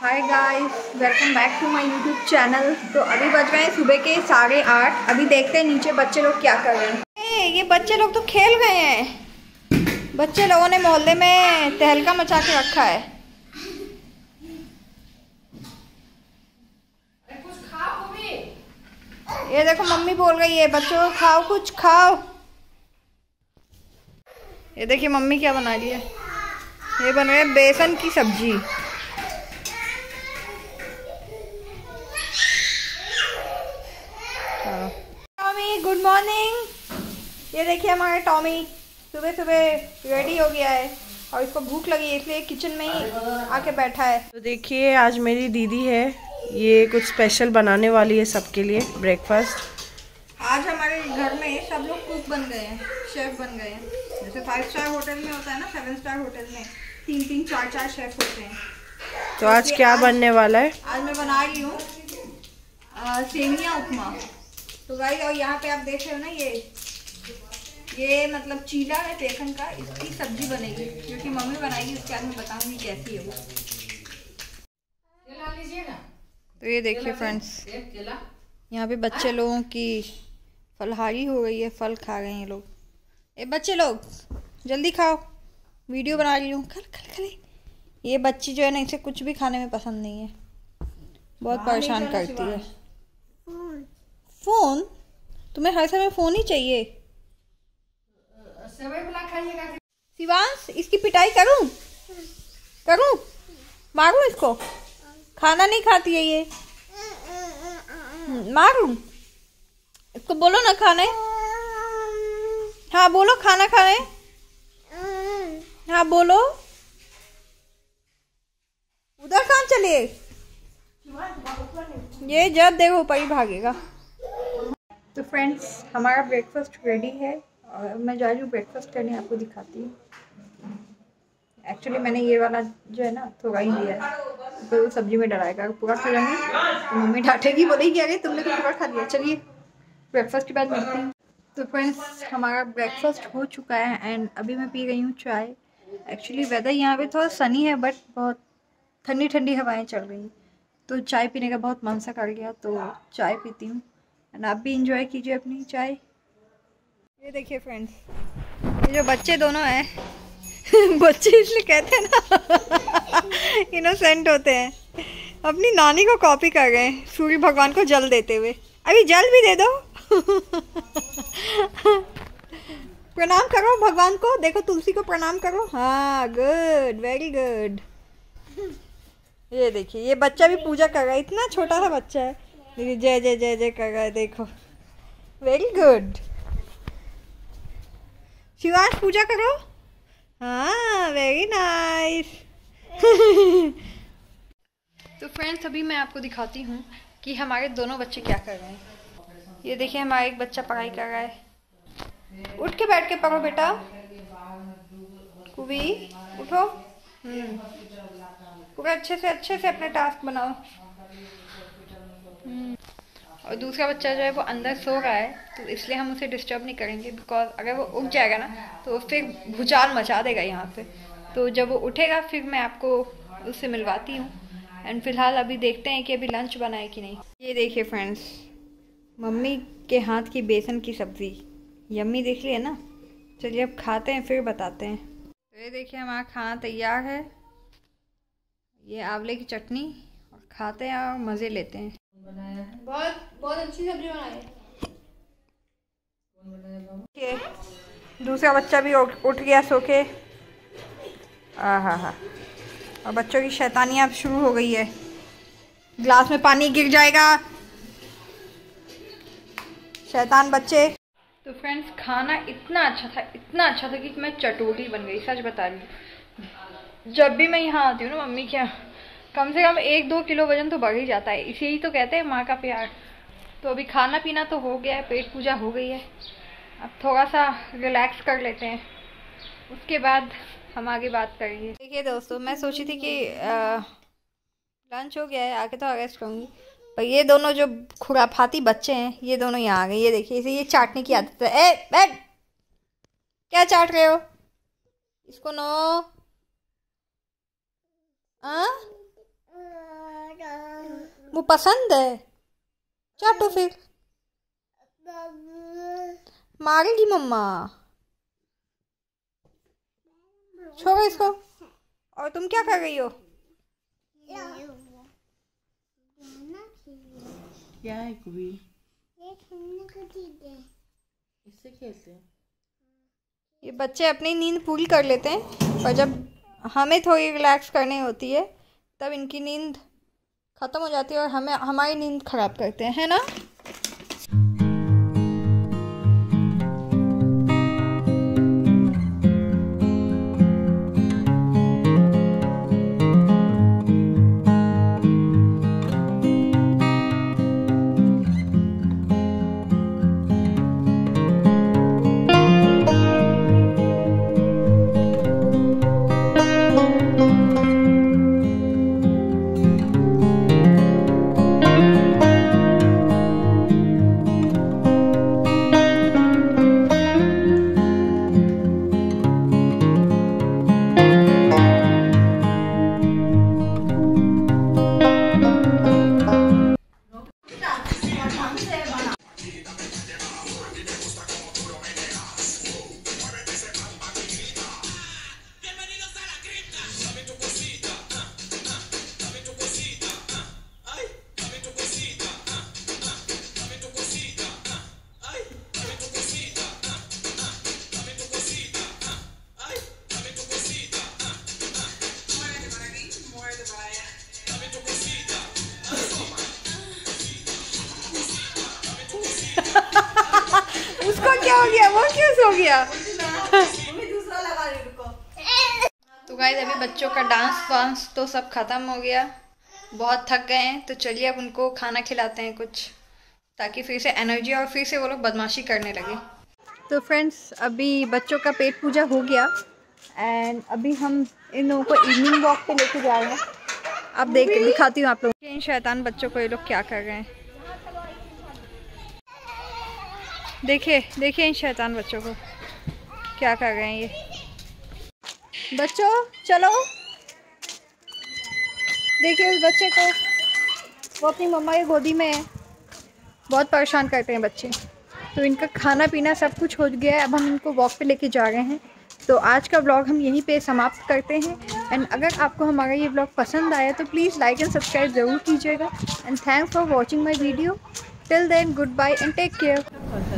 Hi guys, welcome back to my YouTube channel. तो अभी बज गए हैं सुबह के 8:30। अभी देखते हैं नीचे बच्चे लोग क्या कर रहे हैं। ये बच्चे लोग तो खेल गए हैं। बच्चे लोगों ने मोहल्ले में तहलका मचा के रखा है। कुछ खाओ मम्मी। ये देखो मम्मी बोल रही है बच्चों को खाओ, कुछ खाओ। ये देखिए मम्मी क्या बना रही है। ये बन रही है बेसन की सब्जी। Tommy good morning. ये देखिए हमारा टॉमी सुबह सुबह रेडी हो गया है और इसको भूख लगी है इसलिए किचन में ही आके बैठा है। तो देखिए आज मेरी दीदी है, ये कुछ स्पेशल बनाने वाली है सबके लिए ब्रेकफास्ट। आज हमारे घर में सब लोग कुक बन गए हैं, शेफ बन गए हैं। जैसे 5 स्टार होटल में होता है ना, 7 स्टार होटल में 3-3, 4-4 शेफ होते हैं। तो आज क्या बनने वाला है? आज मैं बना रही हूँ सेमिया उपमा। तो गाइस, और यहाँ पे आप देख रहे हो ना, ये मतलब चीला है बेसन का, इसकी सब्जी बनेगी जो कि मम्मी बनाएगी। उसके बाद मैं बताऊंगी कैसी है वो। तो ये देखिए फ्रेंड्स, यहाँ पे बच्चे लोगों की फलहारी हो गई है, फल खा रहे हैं ये लोग। ए बच्चे लोग जल्दी खाओ, वीडियो बना रही हूँ। खल। ये बच्ची जो है ना, इसे कुछ भी खाने में पसंद नहीं है, बहुत परेशान करती है। फोन? तुम्हें हर समय फोन ही चाहिए? शिवांश, इसकी पिटाई करूं? मारूं इसको? खाना नहीं खाती है ये। मारूं इसको? बोलो ना खाने। हाँ बोलो, खाना खाने। हाँ बोलो। उधर कहाँ चले? ये जब देखो ऊपर ही भागेगा। तो फ्रेंड्स, हमारा ब्रेकफास्ट रेडी है और मैं जा रही हूँ ब्रेकफास्ट करने, आपको दिखाती हूँ। एक्चुअली मैंने ये वाला जो है ना थोड़ा ही लिया है, तो सब्जी में डलाएगा। पूरा खा लेंगे तो मम्मी डांटेगी, बोलेगी अरे तुमने तो पूरा खा लिया। चलिए ब्रेकफास्ट के बाद मिलती हूँ। तो फ्रेंड्स, हमारा ब्रेकफास्ट हो चुका है एंड अभी मैं पी रही हूँ चाय। एक्चुअली वेदर यहाँ पे थोड़ा सनी है बट बहुत ठंडी ठंडी हवाएं चल रही, तो चाय पीने का बहुत मन सा कर गया, तो चाय पीती हूँ। एंड आप भी इंजॉय कीजिए अपनी चाय। ये देखिए फ्रेंड्स, ये जो बच्चे दोनों हैं बच्चे इसलिए कहते हैं ना इनोसेंट होते हैं, अपनी नानी को कॉपी कर गए सूर्य भगवान को जल देते हुए। अभी जल भी दे दो प्रणाम करो भगवान को, देखो तुलसी को प्रणाम करो। हाँ गुड, वेरी गुड। ये देखिए ये बच्चा भी पूजा कर रहा है, इतना छोटा सा बच्चा है, देखिए जय जय जय जय कर रहा है, देखो वेरी गुड। शिवांश पूजा करो। हाँ वेरी नाइस। तो फ्रेंड्स, अभी मैं आपको दिखाती हूँ कि हमारे दोनों बच्चे क्या कर रहे हैं। ये देखिए हमारा एक बच्चा पढ़ाई कर रहा है। उठ के बैठ के पढ़ो बेटा। कुवी उठो। पूरा अच्छे से अपने टास्क बनाओ। और दूसरा बच्चा जो है वो अंदर सो रहा है, तो इसलिए हम उसे डिस्टर्ब नहीं करेंगे, बिकॉज अगर वो उठ जाएगा ना तो फिर भूचाल मचा देगा यहाँ पे। तो जब वो उठेगा फिर मैं आपको उससे मिलवाती हूँ। एंड फिलहाल अभी देखते हैं कि अभी लंच बनाए कि नहीं। ये देखिए फ्रेंड्स, मम्मी के हाथ की बेसन की सब्ज़ी यम्मी दिख रही है ना। चलिए अब खाते हैं फिर बताते हैं। तो ये देखिए हमारा खाना तैयार है, ये आंवले की चटनी, और खाते हैं और मज़े लेते हैं। बहुत अच्छी सब्जी बनाई है। दूसरा बच्चा भी उठ गया सो के। हाँ, और बच्चों की शैतानियाँ अब शुरू हो गई है। गिलास में पानी गिर जाएगा, शैतान बच्चे। तो फ्रेंड्स, खाना इतना अच्छा था कि मैं चटोरी बन गई, सच बता रही हूँ। जब भी मैं यहाँ आती हूँ ना मम्मी के यहाँ, कम से कम 1-2 किलो वजन तो बढ़ ही जाता है। इसे ही तो कहते हैं माँ का प्यार। तो अभी खाना पीना तो हो गया है, पेट पूजा हो गई है, अब थोड़ा सा रिलैक्स कर लेते हैं, उसके बाद हम आगे बात करेंगे। देखिए दोस्तों, मैं सोची थी कि लंच हो गया है, आके तो रेस्ट करूँगी, पर ये दोनों जो खुराफाती बच्चे हैं ये दोनों यहाँ आ गए। ये देखिए, इसे ये चाटने की आदत है। ए बैठ, क्या चाट रहे हो इसको? नो वो पसंद है, चाटो फिर। मारेगी मम्मा, छोड़ो इसको। और तुम क्या कर रही हो? क्या है कुबी? इससे खेलते हैं। ये बच्चे अपनी नींद पूरी कर लेते हैं, पर जब हमें थोड़ी रिलैक्स करनी होती है तब इनकी नींद ख़त्म हो जाती है और हमें हमारी नींद ख़राब करते हैं, है ना? उसको क्या हो गया? वो क्यों सो गया? तो गाइस अभी बच्चों का डांस वांस तो सब खत्म हो गया, बहुत थक गए हैं, तो चलिए अब उनको खाना खिलाते हैं कुछ, ताकि फिर से एनर्जी और फिर से वो लोग बदमाशी करने लगे। तो फ्रेंड्स अभी बच्चों का पेट पूजा हो गया एंड अभी हम इन लोगों को इवनिंग वॉक पे लेके जा रहे हैं। अब दिखाती हूँ आप लोगों को इन शैतान बच्चों को ये लोग क्या कर रहे हैं। देखिए देखिए इन शैतान बच्चों को क्या कर रहे हैं ये। बच्चों चलो, देखिए उस बच्चे को, वो अपनी मम्मा की गोदी में है। बहुत परेशान करते हैं बच्चे। तो इनका खाना पीना सब कुछ हो गया है, अब हम इनको वॉक पे लेके जा रहे हैं। तो आज का ब्लॉग हम यहीं पे समाप्त करते हैं एंड अगर आपको हमारा ये ब्लॉग पसंद आया तो प्लीज़ लाइक एंड सब्सक्राइब ज़रूर कीजिएगा and thanks for watching my video. Till then goodbye and take care.